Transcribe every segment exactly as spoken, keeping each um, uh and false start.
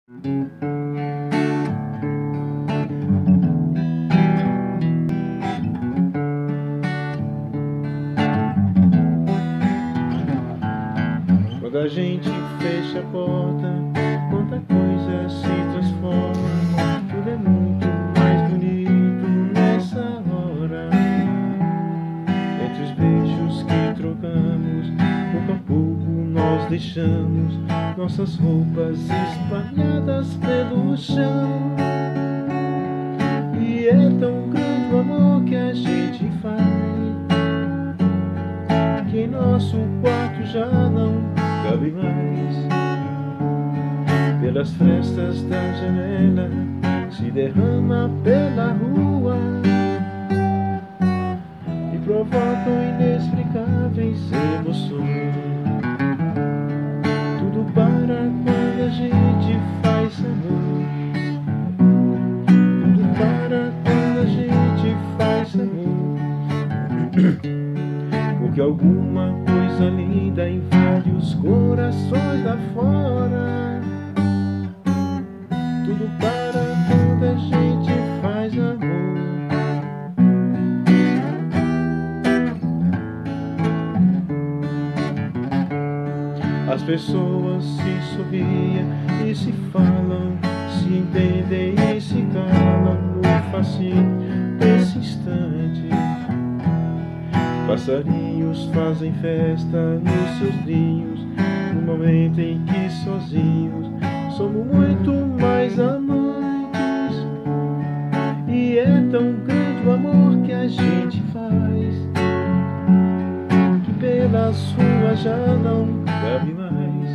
Quando a gente fecha a porta, quanta coisa se transforma. Tudo é muito mais bonito nessa hora. Entre os beijos que trocamos, pouco a pouco nós deixamos nossas roupas espalhadas pelo chão. E é tão grande o amor que a gente faz, que em nosso quarto já não cabe mais. Pelas frestas da janela se derrama pela rua e provocam inexplicáveis emoções. Tudo para quando a gente faz amor. Tudo para quando a gente faz amor. Porque alguma coisa linda invade os corações lá fora. Tudo para quando a gente faz amor. As pessoas se sorriam e se falam, se entendem e se calam no fascínio desse instante. Passarinhos fazem festa nos seus ninhos, no momento em que sozinhos somos muito mais amantes. E é tão grande o amor que a gente faz, que pelas ruas já não cabe mais.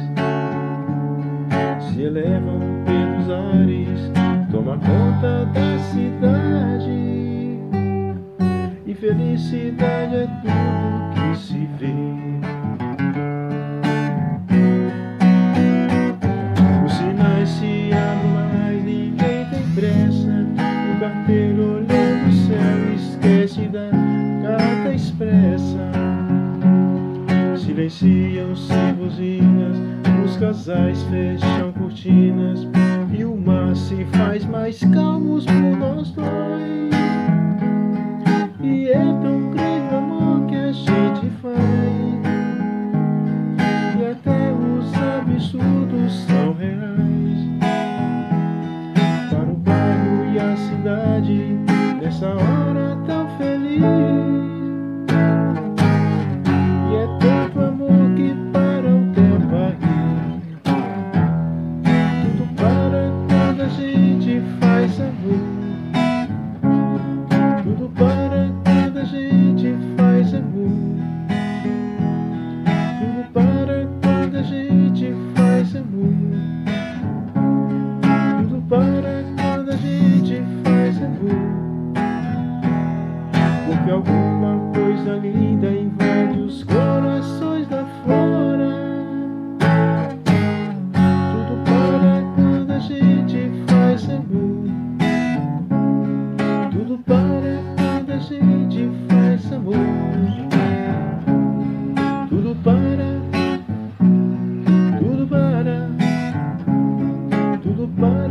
Se elevam pelos ares, toma conta da cidade. E felicidade é tudo que se vê. Os sinais se abrem, mas ninguém tem pressa. O carteiro olhando o céu esquece da carta expressa. Silenciam-se buzinas, os casais fecham cortinas e o mar se faz mais calmos por nós dois. E é tão grande o amor que a gente faz, e até os absurdos são reais. Para o bairro e a cidade, nessa hora tão feliz. E é tanto amor que para o tempo aqui. Tudo para quando a gente faz amor. Tudo para quando a gente faz amor. Tudo para quando a gente faz amor. Tudo para quando a gente faz amor. Porque alguma coisa linda invade os corações lá fora. Tudo para quando a gente faz amor. Tudo para quando a gente faz amor. Tudo para, tudo para, tudo para.